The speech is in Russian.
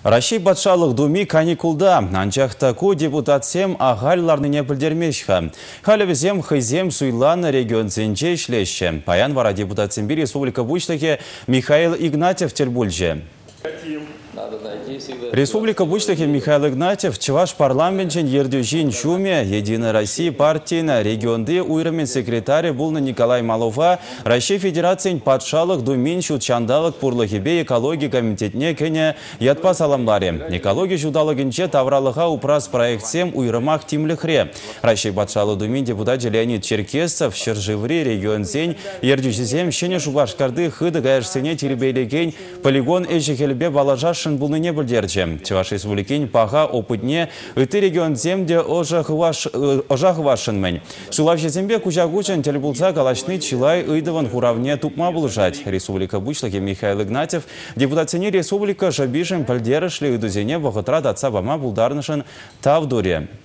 Раши батшалық думи каникулда. Анчақтаку депутатсем ағалларныне білдермешха. Халевізем хызем суйлан регион зенче ишлеші. Паян вара депутатсем бір республика Бучлахе Михаил Игнатьев телбульже. Республика Бучлахе Михаил Игнатьев чеваш парламентчен ердюжин чуме Единой России партийна регионды уйрамен секретарь булна Николай Малова Россия Федерациян патшалық думин шутчандалық пурлахибе экология комитетне кене ятпа саламларе. Экология жудалыгынче тавралыға упрас проектсем уйрамах тимлихре. Россия патшалы думин депутат Леонид Черкесов Шержеври регион зень ердюжизем шене шубашкарды хыды гаерсене теребейлеген полигон эжихелбе балажашын булны не білдерчі. Чеваш республикин паға опытне үті регион земде ожахвашын мән. Шулавши зембе кужагучын телебулца калашны чилай ыйдыван хуравне тупма булышать. Республика Бучлахе Михаил Игнатьев депутатсене республика жабишын пілдерішлі үдізене вағытра датса бама булдарнышын тавдуре.